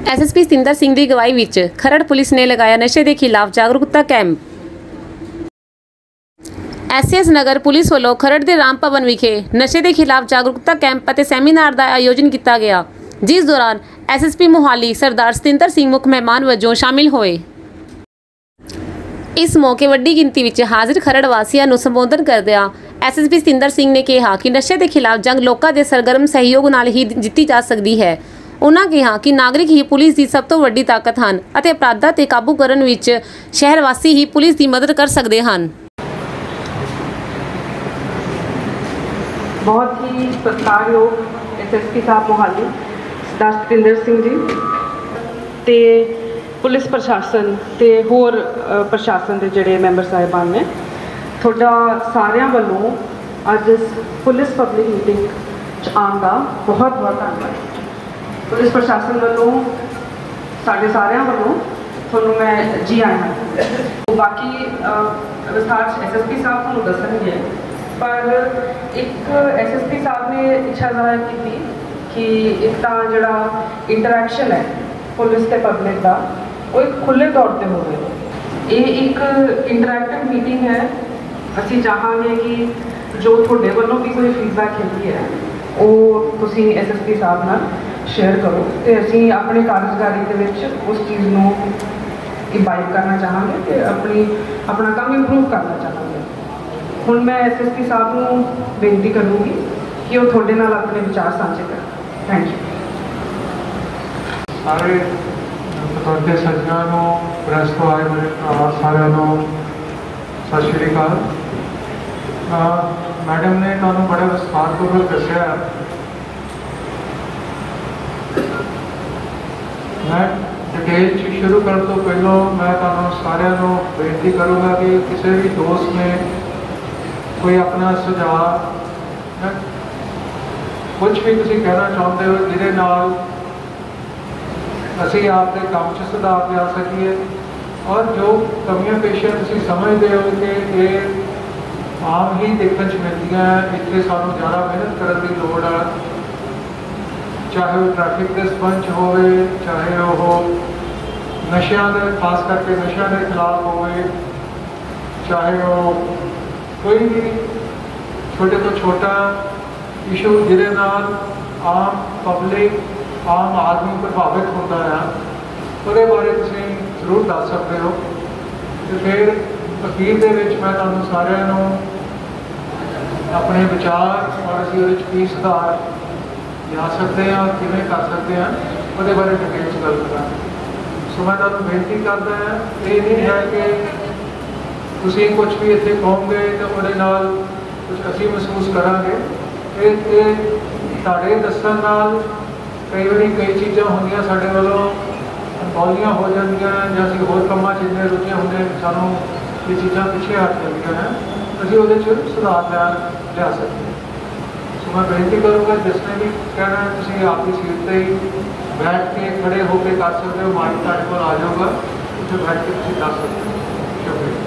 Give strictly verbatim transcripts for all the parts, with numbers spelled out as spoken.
S S P Satinder Singh की अगवाई विच खरड़ police ने लगाया नशे के खिलाफ जागरूकता camp. S S Nagar police वालों खरड़ के राम भवन विखे नशे के खिलाफ जागरूकता कैंप और सैमीनार का आयोजन किया गया, जिस दौरान S S P Mohali Sardar Satinder Singh मुख मेहमान वजों शामिल होए। इस मौके वड्डी गिनती में हाजिर खरड़ वासियों को संबोधन करदिआं S S P Satinder Singh ने कहा कि नशे के खिलाफ जंग लोगों के सरगर्म सहयोग नाल ही जीती जा सकती है। उन्होंने कहा कि नागरिक ही पुलिस की सब तो वड्डी ताकत हैं और अपराधां ते काबू करन विच शहर वासी ही पुलिस की मदद कर सकते हैं। बहुत ही सत्कारयोग एस एस पी साहब मोहाली सरदार सतिंदर सिंह जी ते पुलिस प्रशासन ते होर प्रशासन के जोड़े मैंबर साहिबान ने थोड़ा सारिया वालों अज पुलिस पब्लिक मीटिंग आने का बहुत बहुत धन्यवाद। पुलिस प्रशासन वालों साढ़े सारिया वालों थोनों मैं जी आया। बाकी विस्तार एस एस पी साहब थोनों दसणगे, पर एक एस एस पी साहब ने इच्छा जाहिर की कि एक तो जोड़ा इंटरैक्शन है पुलिस ते पब्लिक का वो एक खुले तौर पर हो रहे। ये एक इंटरैक्टिव मीटिंग है। असी चाहांगे कि जो थोड़े वालों भी कोई फीडबैक हैगी है वो तुसी एस एस पी साहब नाल शेयर करो तो असी अपनी कारजगारी के विच उस चीज़ को इम्बाइब करना चाहांगे कि अपनी अपना काम इंप्रूव करना चाहांगे। हुण मैं एस एस पी साहब को बेनती करूँगी कि वो थोड़े नाल अपने विचार साझे करें। Thank you. सारे पतवंते सज्जनों प्रेस तो आए मेरे सारे सत श्री अकाल। मैडम ने तुहानू बड़े विस्तारपूर्वक दस्या। मैं डिटेल शुरू करने तो पहलों मैं तुहानू सारिਆਂ ਨੂੰ बेनती करूँगा कि किसी भी दोस्त ने कोई अपना सुझाव कुछ भी तुसीं कहना चाहते हो जिहदे नाल असी आपके काम च सुधार लिया सकीए और जो कमियां पेशियां तुसीं समझते हो कि ये आम ही देखने मिलदियां इत्थे सानूं ज़्यादा मेहनत करने की लोड़ है, चाहे वो ट्रैफिक के संबंध होवे, चाहे वो नशियां दे खास करके नशियां के खिलाफ होवे, चाहे वो कोई भी छोटे तो छोटा इशू जिहदे नाल आम पब्लिक आम आदमी प्रभावित होता है उसके बारे तुसीं जरूर दस सकते हो। तो फिर अखीर दे विच मैं तुहानूं सारिਆਂ ਨੂੰ अपने विचार और असीं उहदे विच की सुधार लिया सकते हैं और किवें कर सकते हैं उसके बारे डिटेल च गल करांगे। सो मैं तुहानूं बेनती करदा हां, ये नहीं है कि तुसीं कुछ भी इत्थे कहोगे तो उहदे नाल कुछ असीं महसूस करांगे। ये तुहाडे दस्सण नाल कई बार कई चीज़ा होंदियां साडे वालों अनबोलियां हो जांदियां जां असीं होर कामां च इन्ने रुझे होंदे सानूं ये चीज़ां पिछे हट जांदियां हैं, असीं उहदे च सुधार लिया लिया सकते हैं। सो मैं बेनती करूँगा जिसने भी कहना है तुसीं आपकी सीट पर ही बैठ के खड़े होकर कर सकते हो, माइक तुहाडे कोल आ जाऊगा उत्थे बैठ के तुसीं कर सकते हो। शुक्रिया।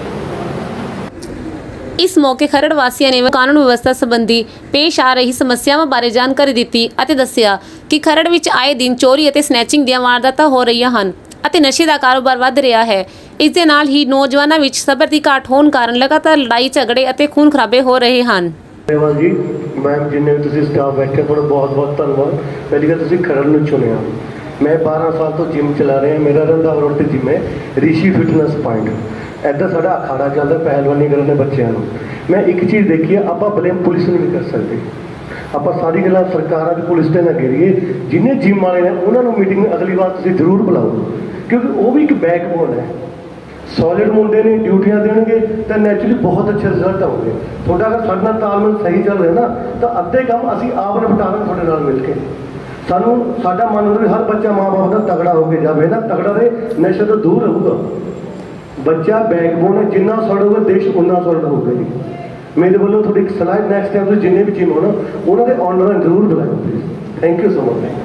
इस मौके खरड़ वासियों ने कानून व्यवस्था संबंधी पेश आ रही समस्यावां बारे जानकारी दी और दस्सिया कि खरड़ विच आए दिन चोरी और स्नैचिंग दी वारदातां हो रही हैं और नशे का कारोबार वध रहा है। इस दे नाल ही नौजवानों विच सबर की घाट होने कारण लगातार लड़ाई झगड़े और खून खराबे हो रहे हैं। धन्यवाद जी मैम, जिन्हें भी स्टाफ बैठे थोड़ा बहुत बहुत धन्यवाद। पहली गल तुसीं खरड़ नूं चुनिया। मैं बारह साल तो जिम चला रहा, मेरा रंधा रोड पर जिम है ऋषि फिटनेस पॉइंट। इधर साडा अखाड़ा चलता पहलवानी करने बच्चों को। मैं एक चीज़ देखी है, आप ब्लेम पुलिस नहीं कर सकते। आप सारी गल्लां सरकारां दी पुलिस ते ना घेरीए। जिन्हें जिम वाले ने उन्होंने मीटिंग अगली बार तुसीं जरूर बुलाओ, क्योंकि वो भी एक बैकबोन है। सॉलिड मुंडे ने ड्यूटियां देंगे तो नैचुरली बहुत अच्छे रिजल्ट आउंगे। थोड़ा अगर साडे नाल तालमेल सही चल रहा ना तो अद्धे काम असीं आप निपटावांगे थोड़े नाल मिल के। सानूं साडा मन होवे हर बच्चा माँ बाप का तगड़ा होकर जाए ना, तगड़ा रहे नशे तो दूर रहूगा। बच्चा बैकबोन है, जिन्ना सॉलिड होगा देश उन्ना सॉलिड होगा जी। मेरे वालों थोड़ी एक सलाह, नैक्सट टाइम जिन्हें भी जिम होना उन्होंने ऑनलाइन जरूर बुलाओ please. Thank you so much.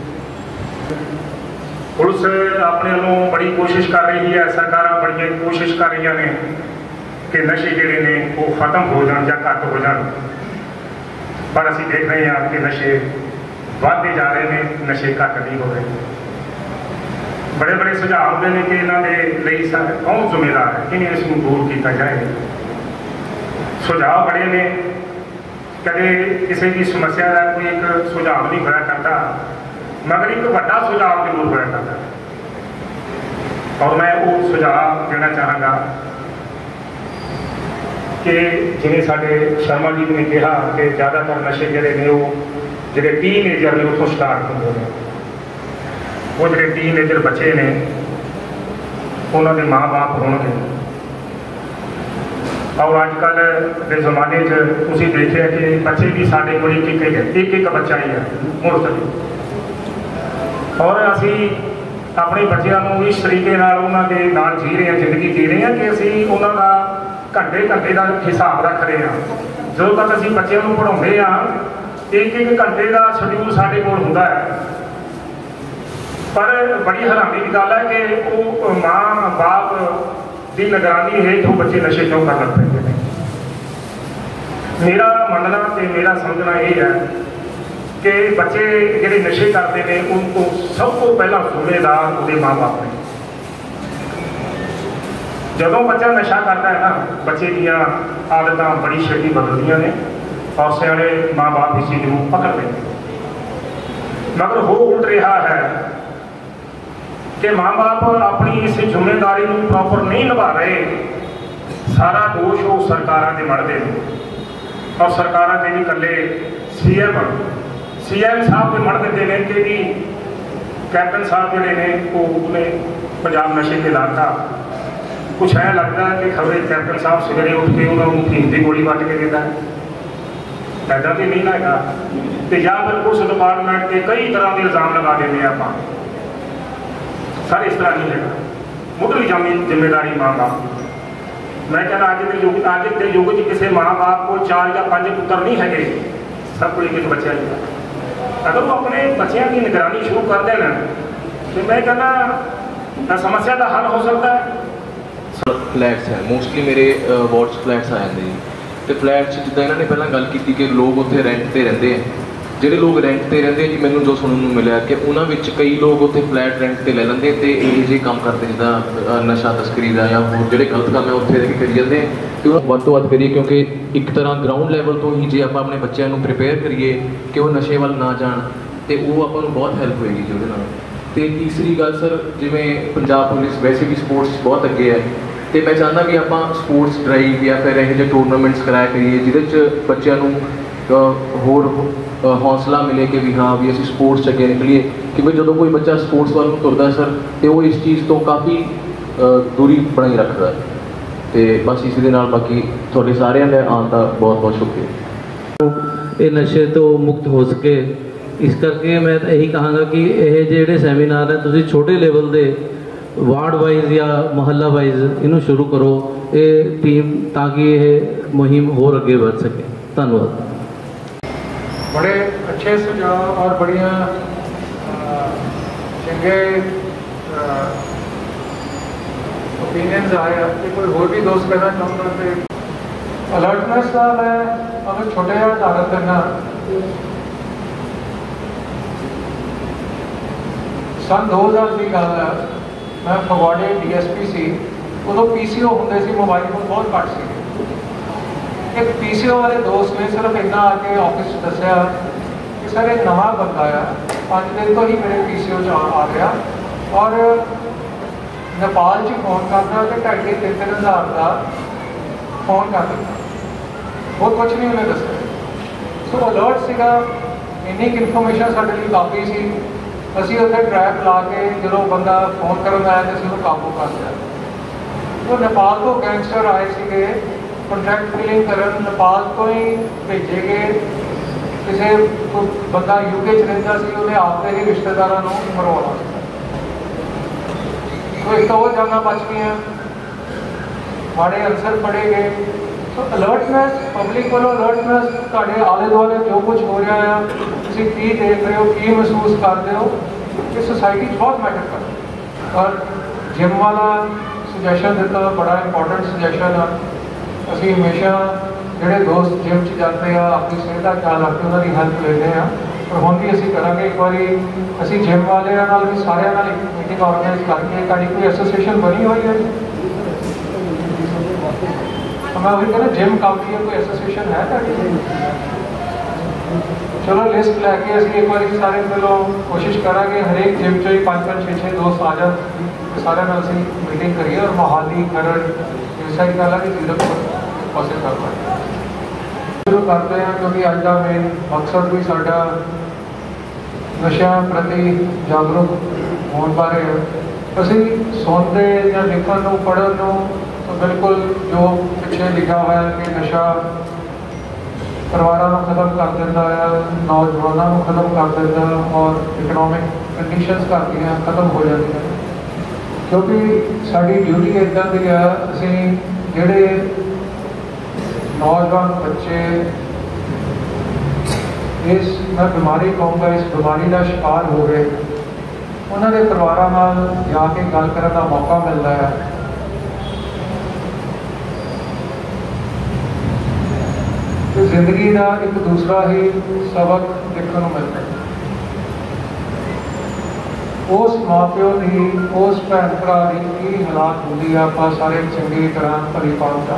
Police अपने वालों बड़ी कोशिश कर रही है, सरकार बड़ी कोशिश कर रही ने कि नशे जोड़े ने वो खत्म हो जाए या घट हो जाए, पर असी देख रहे हैं कि नशे बढ़ते जा रहे हैं, नशे घट नहीं हो रहे। बड़े बड़े सुझाव आते हैं कि इन्हों के लिए सा- कौन जिम्मेदार है, किमें इसको दूर किया जाए। सुझाव बड़े ने, कदे किसी भी समस्या का कोई एक सुझाव नहीं होया करता, मगर एक बड़ा सुझाव जरूर होया करता। और मैं वो सुझाव देना चाहांगा कि जिवें साडे शर्मा जी ने कहा कि ज़्यादातर नशे जिहड़े ने वो जिहड़े टीनेजर ने उत्थों स्टार्ट होंदे ने। वो जिहड़े टीनेजर बच्चे ने उन्होंने माँ बाप होंगे। और अजकल के जमाने तुसीं देखिए कि बच्चे भी साडे कोल एक एक एक एक बच्चा ही है मुफ्त। और असी अपने बच्चों को इस तरीके नाल उन्हां दे नाल जी रहे हैं, जिंदगी जी रहे हैं कि असी उन्हां दा घंटे घंटे का हिसाब रख रहे हैं। जो तक असी बच्चों को पढ़ाते हैं एक एक घंटे का शेड्यूल साडे कोल हुंदा है, पर बड़ी हैरानी की गल है कि वो माँ बाप की निगरानी है जो बच्चे नशे क्यों कर लग पैंदे ने। मेरा मनना ते मेरा समझना ये है कि बच्चे जिहड़े नशे करते हैं उनको सब को पहला जिम्मेदार उसके माँ बाप ने। जदों बच्चा नशा करता है ना, बच्चे दियाँ आदतां बड़ी छेती बदलदियां ने और सियाणे माँ बाप इस चीज़ को पकड़ लेते। मगर हो उल्ट रहा है कि माँ बाप अपनी इस जिम्मेदारी को प्रॉपर नहीं निभा रहे। सारा दोष वो सरकारां दे मढ़दे ने और सरकारां दे भी कल्ले सी एम सी एम साहब के मढ़ देते हैं कि भी कैप्टन साहब जोड़े ने वो उन्हें पंजाब नशे के लाता। कुछ है लगता है कि खबरें कैप्टन साहब सवेरे उठ के उन्होंने फीम की गोली वट के देता है, ऐसा भी नहीं लगा। तो या फिर पुलिस डिपार्टमेंट के कई तरह के इल्जाम लगा देते हैं आप सर, इस तरह नहीं है। मुढ़ली जामी जिम्मेदारी माँ बाप की। मैं कहना अज के युग अज के युग च किसी माँ बाप को चार या पाँच पुत्र नहीं है, सब को एक एक बच्चा ही। अगर वो अपने बच्चों की निगरानी शुरू कर देना तो मैं कहना समस्या का हल हो सकता है। फ्लैट्स है मोस्टली मेरे वार्ड फ्लैट्स आ जाते हैं। तो फ्लैट जिदा इन्होंने पहला गल की कि लोग उत्थे रेंट पर रहते हैं। ਜਿਹੜੇ लोग रेंट पर रहते हैं जी, मैंने जो सुनने को मिला कि उन्होंने कई लोग उत्थे फ्लैट रेंट पर ले लेंगे तो ये ਜਿਹੇ काम करते जिदा नशा तस्करी का या होर जो गलत काम है उत्थे करी जाते हैं। तो ਵੱਧ ਤੋਂ ਵੱਧ करिए क्योंकि एक तरह ग्राउंड लैवल तो ही जे आप अपने बच्चों को प्रिपेयर करिए कि वो नशे वाल ना जान तो वो आपको बहुत हैल्प होएगी जी ਉਹਦੇ ਨਾਲ। तो तीसरी गल सर, जिमें पंजाब पुलिस वैसे भी स्पोर्ट्स बहुत अगे है तो मैं चाहता कि आप स्पोर्ट्स ड्राइव या फिर यह जो टूरनामेंट्स कराया करिए जिहदे बच्चों को होर हौसला मिले कि भी हाँ भी असी स्पोर्ट्स अगे निकलीए। क्योंकि जो कोई बच्चा स्पोर्ट्स वाल तुरदा सर तो वो इस चीज़ तो काफ़ी दूरी बनाई रखता है। तो बस इस दे नाल बाकी थोड़े सारे आने का बहुत बहुत शुक्रिया। ये नशे तो मुक्त हो सके, इस करके मैं यही कहांगा कि यह ਜਿਹੜੇ सैमीनार है तुसी छोटे लेवल के वार्ड वाइज या मोहल्ला वाइज इनू शुरू करो ये टीम, ताकि यह मुहिम होर अगे बढ़ सके। धन्यवाद। बड़े अच्छे सुझाव और बढ़िया चंगे ओपिनियंस आए हैं कि कोई होर भी दोस्त कहना चाहूँगा कि अलर्टनेस का मैं अगर छोटे जहा उदाहरण देना। सन दो हज़ार की गल है, मैं फगवाड़े डी एस पी सी, उदों पी सी ओ होंगे सी, मोबाइल फोन बहुत घट से। एक पी सी ओ वाले दोस्त ने सिर्फ इन्ना आके ऑफिस दसिया कि सर एक नवा बंदा आ पाँच दिन तो ही मेरे पी सी ओ च आ गया और नेपाल च फोन करता तो ढाई तीन तीन हज़ार का फोन कर दिता, वो कुछ नहीं उन्हें दसिया। सो अलर्ट सीगा, इन्नी इन्फॉर्मेशन साढ़े लिए काफ़ी सी। असी उत्थे ट्रैप ला के जो बंदा फोन करन आया तो असं काबू कर लिया। तो नेपाल तो गैंगस्टर आए थे कॉन्ट्रैक्ट फिलिंग करन, नेपाल तो ही भेजे गए। किसी बंदा यूके च रहिंदा सी, उन्हें आपके ही रिश्तेदारों को मरवाना। तो एक तो वो जाना बच गई, माड़े अंसर फड़े गए। तो अलर्टनेस पब्लिक वालों अलर्टनेस तुहाडे आले दुआले जो कुछ हो रहा है तुसीं की देख रहे हो, की महसूस करते हो कि सोसाइटी बहुत मैटर करता। और जिम वाला सुजैशन दिता बड़ा इंपॉर्टेंट सुजैशन है। असीं हमेशा जोड़े दोस्त जिम च जाते हैं अपनी सेहत का ख्याल रखते उन्होंने हेल्प लेते हैं। पर हुण भी असीं करांगे। एक बारी असीं जिम वालिਆਂ ਨਾਲ भी सारिਆਂ ਨਾਲ एक मीटिंग ऑर्गेनाइज करके तुहाडी कोई एसोसीएशन बनी हुई है? मैं वही कहना जिम कंपनी कोई एसोसीएशन है तुहाडी? चलो लिस्ट लैके असीं एक बार सारे पहलों कोशिश करांगे हरेक जिम चो ही पाँच पाँच छे छे दोस्त आ जान सारे नाल असीं मीटिंग करिए और मोहाली खरड़ इस साइड गल है कि जीरकपुर पासे कर पाए शुरू करते हैं क्योंकि अज का मेन मकसद भी साडा नशा प्रति जागरूक होने बारे है। असीं सुनते या लिखण नूं पढ़न नूं तो बिल्कुल जो पिछे लिखा हुआ है कि नशा परिवारों को खत्म कर देता है, नौजवानों को खत्म कर देता और इकनॉमिक कंडीशनस करती हैं खत्म हो जाती हैं। क्योंकि साड़ी ड्यूटी इदा की है असीं जिहड़े नौजवान बच्चे इस मैं बीमारी कहूँगा इस बीमारी का शिकार हो गए उन्होंने परिवारों नाल जाके गल करने का मौका मिलता है। तो जिंदगी का एक दूसरा ही सबक देखने को मिलता है। उस माँ प्यो की उस भैन भरा की की हालात होंगी है आप सारे चंगी तरह भली भावना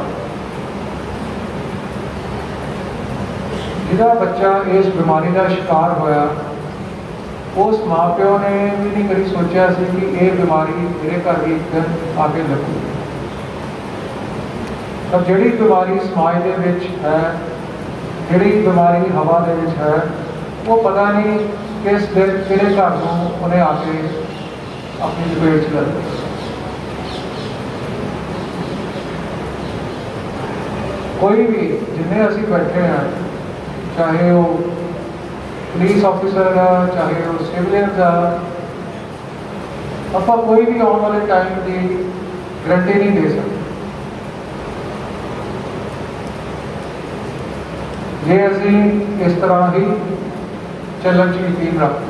जिहड़ा बच्चा इस बीमारी का शिकार होया उस माँ प्यो ने भी नहीं कभी सोचा सी कि यह बीमारी मेरे घर भी एक दिन आके लगूगी। पर जिहड़ी बीमारी समाज दे विच है जिहड़ी बीमारी हवा दे विच है वो पता नहीं किस दिन किहड़े घर को उन्हें आके अपनी चपेट च ले। कोई भी जिन्हें असीं बैठे हैं चाहे वो पुलिस ऑफिसर है चाहे वो सिविलियन है आप कोई भी आने वाले टाइम की गारंटी नहीं दे सकते। जे असीं इस तरह ही चलन की यकीन रखते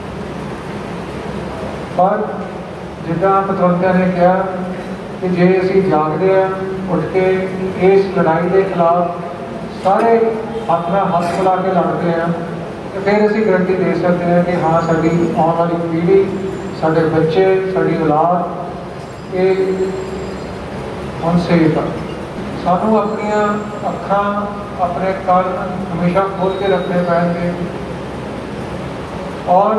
पर जिदा पतवंतिया ने कहा कि जे असीं जागते हैं उठ के इस लड़ाई के खिलाफ सारे हाथ में हाथ मिला के लड़ते हैं तो फिर असीं गारंटी दे सकते हैं कि हाँ साडी आने वाली पीढ़ी साडे बच्चे साडी औलाद ये हुण सेफ है। सानू अपनिया अखां अपने कान हमेशा खोल के रखने पैणगे और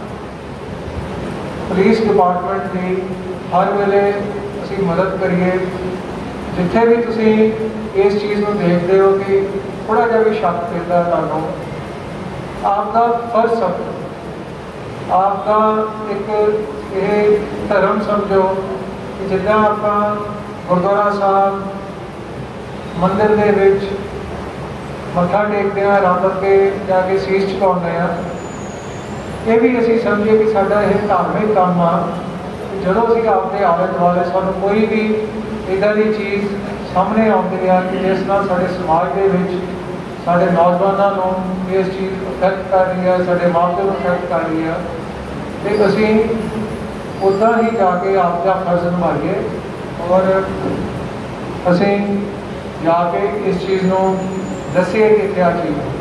पुलिस डिपार्टमेंट की हर वेले असीं मदद करिए। जिथे भी तुसीं इस चीज़ को देखते हो कि थोड़ा जिहा भी शक पैंदा तुहानूं आपका फर्ज समझो आपका एक ये धर्म समझो कि जिद्दां आपां गुरुद्वारा साहब मंदिर के विच मत्था टेकते हैं रब अगे जाके सीस झुकाते हैं ये भी असीं समझिए कि साडा यह धार्मिक काम आ जो असीं आपके आले दुआले सानूं कोई भी इदां दी चीज़ सामने आती है कि जिस नाल साडे समाज के विच साडे नौजवानों नूं इस चीज़ अफेक्ट कर रही है साडे माँ प्यो नूं अफेक्ट कर रही है तो असीं उदां ही जाके आपका फर्ज निभाइए और असीं जाके इस चीज़ को दसिए कि क्या चीज़ है।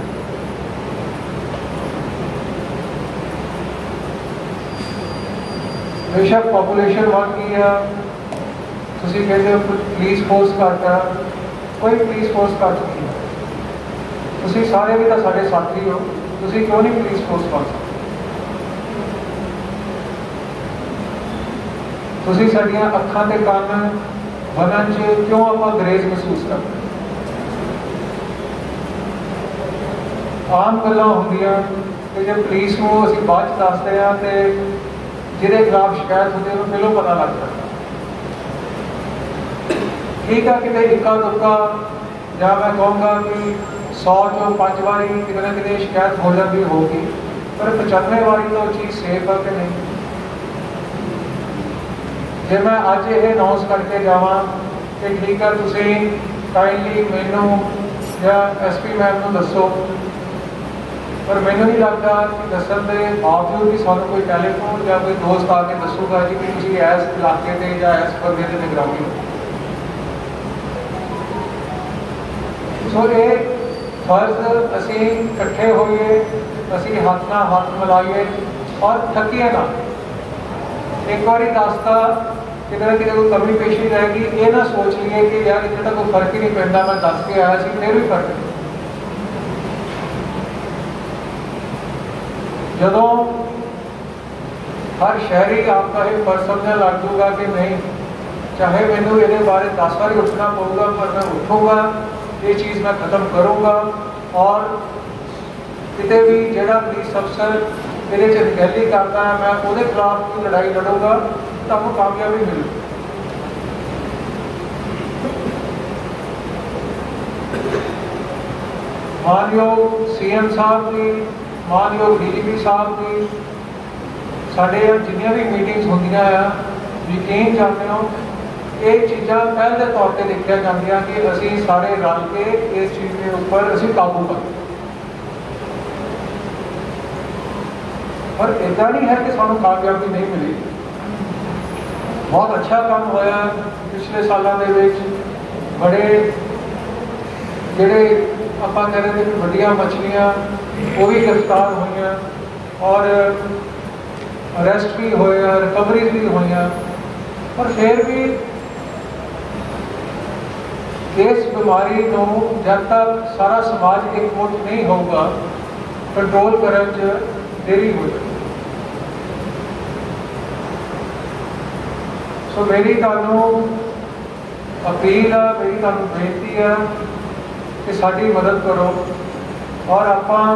बेशक पॉपुलेशन बढ़ गई है तुसीं कहते हो पुलिस फोर्स घट है कोई पुलिस फोर्स घट नहीं है तुसीं सारे भी तो साडे साथी हो तुसीं क्यों नहीं पुलिस फोर्स बन सकते तुसीं साडियां अखां ते कान बनन च क्यों आप ग्रेज महसूस करते आम गल्लां होंदियां कि जब पुलिस को असीं बाद च दसदे हां ते जिहदे खिलाफ शिकायत होती है उन्हें पहलों पता लग जाता ठीक है कितने इक्का दुक्का या मैं कहूँगा कि सौ चो पाँच बारी कितने ना कितने शिकायत हो जाती होगी पर पचानवे बारी तो चीज़ सेफ है कि नहीं। जे मैं अज ये अनाउंस करके जावा कि ठीक है तुसीं काइंडली मैनू या एस पी मैम को दसो पर मैनू नहीं लगता कि दसन के बावजूद भी सानू कोई टैलीफोन या कोई दोस्त आके दसूगा जी कि तुसीं इस इलाके से या इस बंदे की निगरानी हो। सो ये फर्ज असी इकट्ठे होइए, असी हाथ नाल हाथ मिलाइए और थकीए ना। एक बार दसता कितने ना कितने कोई कमी पेशी रहेगी, ये ना सोच लीए कि यार इतना कोई फर्क ही नहीं पैंदा, मैं दस के आया सी फिर भी फर्क नहीं। जदों हर शहरी आपका ये फर्ज समझने लग जूगा कि नहीं, चाहे मैनू ये बारे दस बार उठना पड़ूगा पर मैं उठूँगा, ये चीज़ मैं ख़त्म करूँगा और कितने भी जोड़ा पुलिस अफसर ये अनगहली करता है मैं वो खिलाफ की लड़ाई लड़ूंगा, तब कामयाबी मिलू। मानयोग सी एम साहब की, मानयोग डी जी पी साहब की, साढ़े जिन्नियां भी मीटिंग्स होंदियां आ, यकीन करते हो ये चीज़ां पहल के तौर पर देखिया जांदियां कि असी सारे रल के इस चीज़ के ऊपर असी काबू कर। पर इदा नहीं है कि सानू कामयाबी नहीं मिली। बहुत अच्छा काम होया पिछले सालों के विच, बड़े जिहड़े आपां कह रहे थे कि वड्डियां मछलियां वो भी गिरफ्तार हुई और अरेस्ट भी होया, रिकवरीज भी हुई, पर फिर भी इस बीमारी को जब तक सारा समाज एकमुठ नहीं होगा कंट्रोल करने च देरी हो जाए। सो मेरी तुहानू अपील है, मेरी तुहानू बेनती है कि साड़ी मदद करो और आपां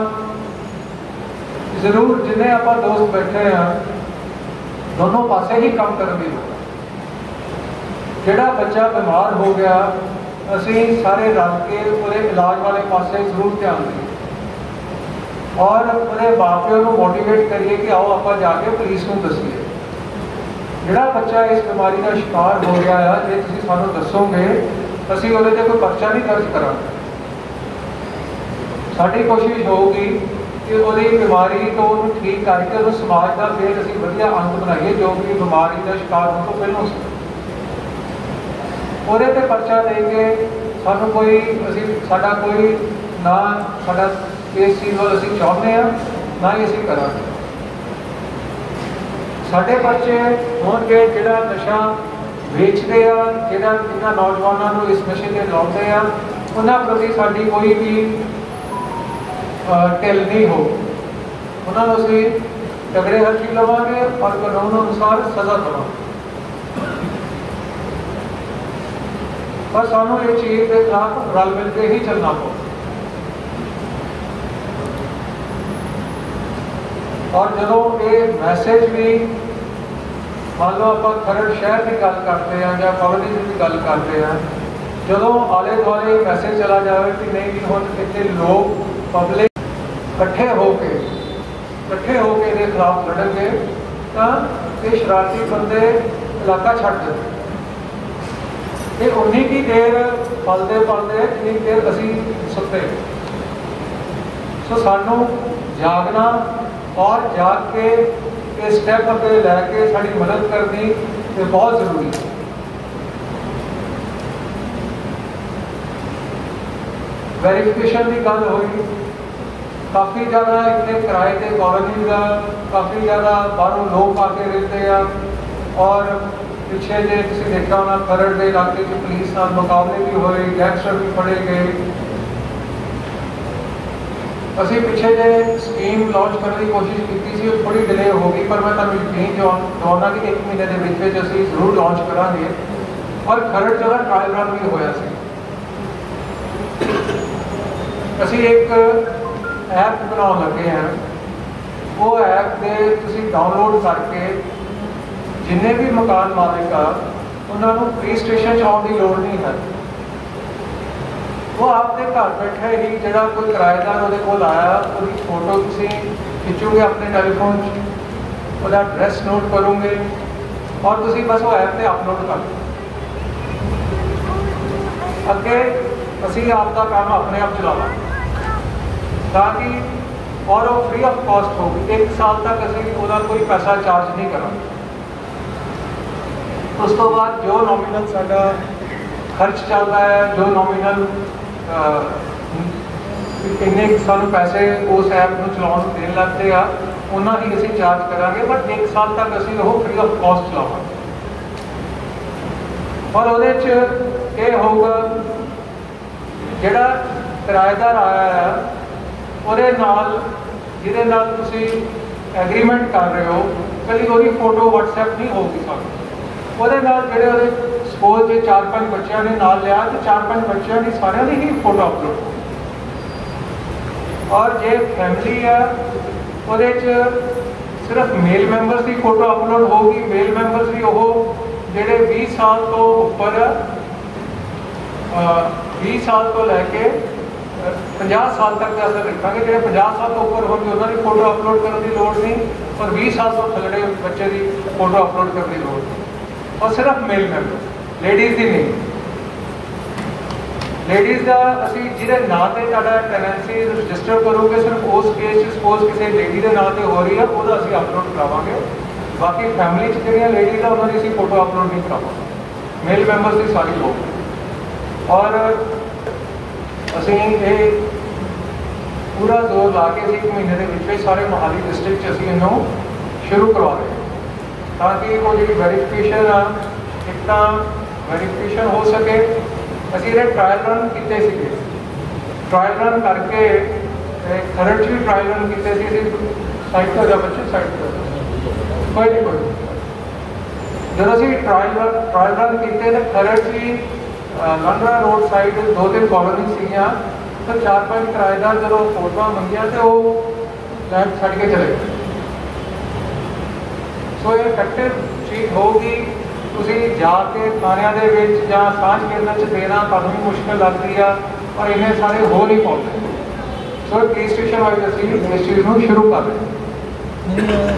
जरूर जिन्हें आप दोस्त बैठे हैं दोनों पासे ही काम करने की। जोड़ा बच्चा बीमार हो गया असी सारे रल के पूरे इलाज वाले पासे जरूर ध्यान दें और पूरे माँ प्यो को मोटिवेट करिए कि आओ आप जाके पुलिस को दसीए। जोड़ा बच्चा इस बीमारी का शिकार हो गया है, जो तुम सानू दसोगे असी वो कोई पर्चा नहीं दर्ज करांगे। साड़ी कोशिश होगी कि वो बीमारी तो ठीक करके उस समाज का फिर असी वधिया अंत बनाइए जो कि बीमारी का शिकार होने तो पहलों से ਉਹਦੇ ਤੇ पर्चा देंगे। सानू कोई असी साडा कोई ना साडा इस चीज़ वाल असी चाहते हैं ना ही असी करांगे। साडे बच्चे होणगे जिहड़ा नशा वेचते हैं, जिहड़ा जिन्हां नौजवानों को इस नशे से लाउंदे हैं, उन्हां प्रति साडी कोई भी ढिल नहीं हो। उन्होंने असी तगड़े हथी लवांगे और कानून अनुसार सज़ा देवांगे। पर सानू ये चीज़ के खिलाफ रल मिल के ही चलना पो। और जो ये मैसेज भी मान लो आप खरड़ शहर की गल करते हैं या कॉलोनी की गल करते हैं, जो आले दुआले मैसेज चला जाए कि नहीं भी हम इतने लोग पब्लिक इकट्ठे होके इकट्ठे होके इहदे खिलाफ लड़ेंगे तो ये शरारती बंदे इलाका छड्ड देंगे। ये उन्नी की देर पलते पलते जिन्नी देर असी सुते। सो सानू जागना और जाग के ये स्टैप अगे लैके साड़ी मदद करनी ये बहुत जरूरी है। वेरिफिकेशन की गल हुई, काफ़ी ज़्यादा इतने किराए के कॉलोनी का काफ़ी ज़्यादा बाहरों लोग आके रहते हैं और पिछले जो तुम देखा होना खरड़ के इलाके में पुलिस नाल मुकाबले भी होए, गैंगस्टर भी फड़े गए। असी पिछले जो स्कीम लॉन्च करने की कोशिश की थी थोड़ी डिले हो गई, पर मैं तुहानू यकीन दिवाउणा कि एक महीने के विच विच असी जरूर लॉन्च करांगे और खरड़ जगह ट्रायल रन भी होया सी। असी एक ऐप बनाने लगे हैं, वो ऐप के तुसी डाउनलोड करके जिन्हें भी मकान मालिक आ उन्होंने पुलिस स्टेशन आने की लोड़ नहीं है। वो आपके घर बैठे ही जोड़ा कोई किराएदार वो को आया वो फोटो तुम खिंचोगे अपने टैलीफोन वो एड्रैस नोट करोगे और तुम बस वो ऐप से अपलोड कर दो। अगे असी आपका काम अपने आप चलावा ताकि और वो फ्री ऑफ कॉस्ट होगी। एक साल तक असी वो कोई पैसा चार्ज नहीं करा। उस तो बाद जो नॉमिनल साडा खर्च चलता है, जो नॉमिनल ਇੰਨੇ ਸਾਨੂੰ ਪੈਸੇ ਉਸ ਐਪ ਨੂੰ ਚਲਾਉਣ ਨੂੰ ਦੇਣ ਲੱਗਦੇ ਆ, ਉਹਨਾਂ ਹੀ ਅਸੀਂ ਚਾਰਜ ਕਰਾਂਗੇ, ਬਟ ਇੱਕ ਸਾਲ ਤੱਕ ਅਸੀਂ ਉਹ ਫ੍ਰੀ ਆਫ ਕਾਸਟ ਚਲਾਵਾਂਗੇ। ਔਰ ਉਹਦੇ 'ਚ ਇਹ ਹੋਊਗਾ ਜਿਹੜਾ ਕਿਰਾਏਦਾਰ ਆਇਆ ਆ ਉਹਦੇ ਨਾਲ, ਜਿਹਦੇ ਨਾਲ ਤੁਸੀਂ ਐਗਰੀਮੈਂਟ ਕਰ ਰਹੇ ਹੋ, ਕਦੀ ਉਹਦੀ ਫੋਟੋ ਵਟਸਐਪ ਨਹੀਂ ਹੋਊਗੀ ਸਾਨੂੰ। ਉਹਦੇ ਨਾਲ ਜਿਹੜੇ ਉਹਦੇ ਸਪੋਜ਼ ਜੇ ਚਾਰ ਪੰਜ ਬੱਚਿਆਂ ਨੇ ਨਾਲ ਲਿਆ ਤੇ ਚਾਰ ਪੰਜ ਬੱਚਿਆਂ ਦੀ ਸਾਰਿਆਂ ਦੀ ਹੀ ਫੋਟੋ ਅਪਲੋਡ ਹੋਊਗੀ। ਔਰ ਜੇ ਫੈਮਿਲੀ ਆ ਉਹਦੇ 'ਚ ਸਿਰਫ ਮੇਲ ਮੈਂਬਰਸ ਦੀ ਫੋਟੋ ਅਪਲੋਡ ਹੋਊਗੀ। ਮੇਲ ਮੈਂਬਰਸ ਵੀ ਉਹ ਜਿਹੜੇ ਵੀਹ ਸਾਲ ਤੋਂ ਉੱਪਰ ਵੀਹ ਸਾਲ ਤੋਂ ਲੈ ਕੇ ਪੰਜਾਹ ਸਾਲ ਤੱਕ ਦਾ ਅਸਰ ਰੱਖਾਂਗੇ। ਜਿਹੜੇ ਪੰਜਾਹ ਸਾਲ ਤੋਂ ਉੱਪਰ ਹੋਣਗੇ ਉਹਨਾਂ ਦੀ ਫੋਟੋ ਅਪਲੋਡ ਕਰਨ ਦੀ ਲੋੜ ਨਹੀਂ, ਔਰ ਵੀਹ ਸਾਲ ਤੋਂ ਥੱਲੇ ਬੱਚੇ ਦੀ ਫੋਟੋ ਅਪਲੋਡ ਕਰਨ ਦੀ ਲੋੜ ਨਹੀਂ। ਔਰ ਸਿਰਫ ਮੇਲ ਮੈਂਬਰ, ਲੇਡੀਜ਼ ਦੀ ਨਹੀਂ। ਲੇਡੀਜ਼ ਦਾ ਅਸੀਂ ਜਿਹਦੇ ਨਾਂ ਤੇ ਤੁਹਾਡਾ ਟੈਨੈਂਸੀ ਰਜਿਸਟਰ ਕਰੋਗੇ, ਸਿਰਫ ਉਸ ਕੇਸ 'ਚ ਸਪੋਜ਼ ਕਿਸੇ ਲੇਡੀ ਦੇ ਨਾਂ ਤੇ ਹੋ ਰਹੀ ਆ, ਉਹਦਾ ਅਸੀਂ ਅਪਲੋਡ ਕਰਾਵਾਂਗੇ। ਬਾਕੀ ਫੈਮਿਲੀ 'ਚ ਜਿਹੜੀਆਂ ਲੇਡੀਜ਼ ਆ ਉਹਨਾਂ ਦੀ ਅਸੀਂ ਫੋਟੋ ਅਪਲੋਡ ਨਹੀਂ ਕਰਾਵਾਂਗੇ। ਮੇਲ ਮੈਂਬਰਸ ਦੀ ਸਾਰੀ ਹੋਊਗੀ। ਔਰ ਅਸੀਂ ਇਹ ਪੂਰਾ ਜ਼ੋਰ ਲਾ ਕੇ ਅਸੀਂ ਇੱਕ ਮਹੀਨੇ ਦੇ ਵਿੱਚ ਵਿੱਚ ਸਾਰੇ ਮੋਹਾਲੀ ਡਿਸਟ੍ਰਿਕਟ 'ਚ ਅਸੀਂ ਇਹਨੂੰ ਸ਼ੁਰੂ ਕਰਵਾ ਰਹੇ ਹਾਂ, ਤਾਂ ਕਿ ਉਹ ਜਿਹੜੀ ਵੈਰੀਫਿਕੇਸ਼ਨ ਆ, ਇੱਕ ਤਾਂ ਵੈਰੀਫਿਕੇਸ਼ਨ ਹੋ ਸਕੇ। ਅਸੀਂ ਇਹਦੇ ਟਰਾਇਲ ਰਨ ਕੀਤੇ ਸੀਗੇ, ਟਰਾਇਲ ਰਨ ਕਰਕੇ ਖਰੜ 'ਚ ਵੀ ਟਰਾਇਲ ਰਨ ਕੀਤੇ ਸੀ। ਅਸੀਂ ਸਾਈਡ ਤੋਂ ਜਾ ਬੱਚੇ ਸਾਈਡ ਤੋਂ ਕੋਈ ਨਹੀਂ ਕੋਈ ਜਦੋਂ ਅਸੀਂ ਟਰਾਇਲ ਟਰਾਇਲ ਰਨ ਕੀਤੇ ਤਾਂ ਖਰੜ 'ਚ ਵੀ ਲਾਂਡਰਾ ਰੋਡ ਸਾਈਡ ਦੋ ਤਿੰਨ ਕਾਲੋਨੀ ਸੀਗੀਆਂ, ਤਾਂ ਚਾਰ ਪੰਜ ਕਿਰਾਏਦਾਰ ਜਦੋਂ ਫੋਟੋਆਂ ਮੰਗੀਆਂ ਤੇ ਉਹ ਲੈਂਡ ਛੱਡ ਕੇ ਚਲੇ ਗਏ। ਸੋ ਇਹ ਇਫੈਕਟਿਵ ਚੀਜ਼ ਹੋਊਗੀ। ਤੁਸੀਂ ਜਾ ਕੇ ਥਾਣਿਆਂ ਦੇ ਵਿੱਚ ਜਾਂ ਸਾਂਝ ਕੇਂਦਰ 'ਚ ਦੇਣਾ ਤੁਹਾਨੂੰ ਵੀ ਮੁਸ਼ਕਿਲ ਲੱਗਦੀ ਆ, ਪਰ ਇੰਨੇ ਸਾਰੇ ਹੋ ਨਹੀਂ ਪਾਉਂਦੇ। ਸੋ ਪੁਲਿਸ ਸਟੇਸ਼ਨ ਵਾਈਜ਼ ਅਸੀਂ ਇਸ ਚੀਜ਼ ਨੂੰ ਸ਼ੁਰੂ ਕਰ ਰਹੇ ਹਾਂ।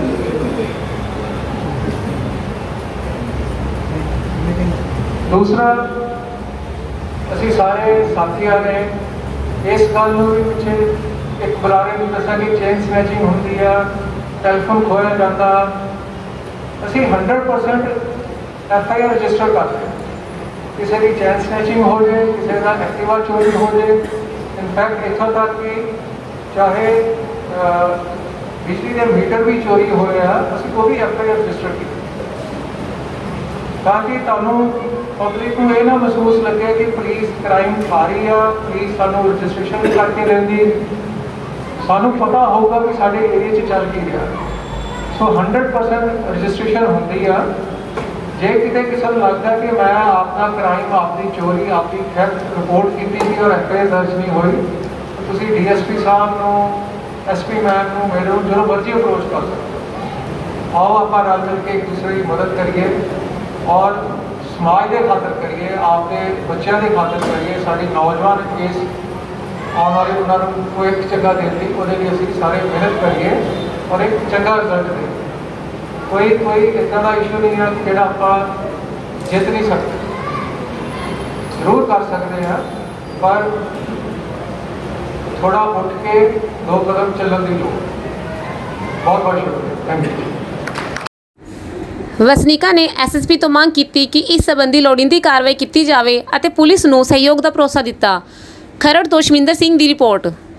ਦੂਸਰਾ, ਅਸੀਂ ਸਾਰੇ ਸਾਥੀਆਂ ਨੇ ਇਸ ਗੱਲ ਨੂੰ ਵੀ ਪਿੱਛੇ ਇੱਕ ਬੁਲਾਰੇ ਨੂੰ ਦੱਸਿਆ ਕਿ ਚੇਨ ਸਨੈਚਿੰਗ ਹੁੰਦੀ ਆ, ਟੈਲੀਫੋਨ ਖੋਇਆ ਜਾਂਦਾ। ਅਸੀਂ hundred percent F I R register ਕਰਦੇ ਹਾਂ। ਕਿਸੇ ਦੀ ਚੇਨ ਸਨੈਚਿੰਗ ਹੋ ਜਾਏ, ਕਿਸੇ ਦਾ ਐਕਟਿਵਾ ਚੋਰੀ ਹੋ ਜਾਏ, ਇਨਫੈਕਟ ਇੱਥੋਂ ਤੱਕ ਕਿ ਚਾਹੇ ਬਿਜਲੀ ਦੇ ਮੀਟਰ ਵੀ ਚੋਰੀ ਹੋਏ ਆ, ਅਸੀਂ ਉਹ ਵੀ ਐਫ ਆਈ ਆਰ ਰਜਿਸਟਰ ਕੀਤੀ, ਤਾਂ ਕਿ ਤੁਹਾਨੂੰ ਪਬਲਿਕ ਨੂੰ ਇਹ ਨਾ ਮਹਿਸੂਸ ਲੱਗੇ ਕਿ ਪੁਲਿਸ ਕ੍ਰਾਈਮ ਖਾ ਰਹੀ ਆ, ਪੁਲਿਸ ਸਾਨੂੰ ਰਜਿਸਟ੍ਰੇਸ਼ਨ ਨਹੀਂ ਕਰਕੇ ਰਹਿੰਦੀ। ਸਾਨੂੰ ਪਤਾ ਹੋਊਗਾ ਕਿ ਸਾਡੇ ਏਰੀਏ 'ਚ ਚੱਲ ਕੀ ਰਿਹਾ। ਸੋ ਹੰਡਰਡ ਪਰਸੈਂਟ ਰਜਿਸਟ੍ਰੇਸ਼ਨ ਹੁੰਦੀ ਆ। ਜੇ ਕਿਤੇ ਕਿਸੇ ਨੂੰ ਲੱਗਦਾ ਕਿ ਮੈਂ ਆਪਣਾ ਕ੍ਰਾਈਮ, ਆਪਣੀ ਚੋਰੀ, ਆਪਣੀ ਥੈਫਟ ਰਿਪੋਰਟ ਕੀਤੀ ਸੀ ਔਰ ਐਫ ਆਈ ਆਰ ਦਰਜ ਨਹੀਂ ਹੋਈ, ਤੁਸੀਂ ਡੀ ਐਸ ਪੀ ਸਾਹਿਬ ਨੂੰ, ਐਸ ਪੀ ਮੈਮ ਨੂੰ, ਮੇਰੇ ਨੂੰ ਜਦੋਂ ਮਰਜ਼ੀ ਅਪਰੋਚ ਕਰ ਸਕਦੇ। ਆਓ ਆਪਾਂ ਰਲ ਮਿਲ ਕੇ ਇੱਕ ਦੂਸਰੇ ਦੀ ਮਦਦ ਕਰੀਏ ਔਰ ਸਮਾਜ ਦੇ ਖਾਤਰ ਕਰੀਏ, ਆਪਦੇ ਬੱਚਿਆਂ ਦੇ ਖਾਤਰ ਕਰੀਏ। ਸਾਡੇ ਨੌਜਵਾਨ ਇਸ ਆਉਣ ਵਾਲੇ ਉਹਨਾਂ ਨੂੰ ਕੋਈ ਇੱਕ ਚੰਗਾ ਦੇਣ ਦੀ, ਉਹਦੇ ਲਈ ਅਸੀਂ ਸਾਰੇ ਮਿਹਨਤ ਕਰੀਏ ਔਰ ਇੱਕ ਚੰਗਾ ਰਿਜ਼ਲਟ ਦੇਈਏ। ਕੋਈ ਕੋਈ ਇੱਦਾਂ ਦਾ ਇਸ਼ੂ ਨਹੀਂ ਹੈ ਜਿਹੜਾ ਆਪਾਂ ਜਿੱਤ ਨਹੀਂ ਸਕਦੇ, ਜ਼ਰੂਰ ਕਰ ਸਕਦੇ ਹਾਂ, ਪਰ ਥੋੜਾ ਉੱਠ ਕੇ ਦੋ ਕਦਮ ਚੱਲਣ ਦੀ ਲੋੜ। ਬਹੁਤ ਬਹੁਤ ਸ਼ੁਕਰੀਆ, ਥੈਂਕ ਯੂ। ਵਸਨੀਕਾਂ ਨੇ ਐਸ ਐਸ ਪੀ ਤੋਂ ਮੰਗ ਕੀਤੀ ਕਿ ਇਸ ਸੰਬੰਧੀ ਲੋੜੀਂਦੀ ਕਾਰਵਾਈ ਕੀਤੀ ਜਾਵੇ ਅਤੇ ਪੁਲਿਸ ਨੂੰ ਸਹਿਯੋਗ ਦਾ ਭਰੋਸਾ ਦਿੱਤਾ। ਖਰੜ ਤੋਂ ਸ਼ਮਿੰਦਰ ਸਿੰਘ ਦੀ ਰਿਪੋਰਟ।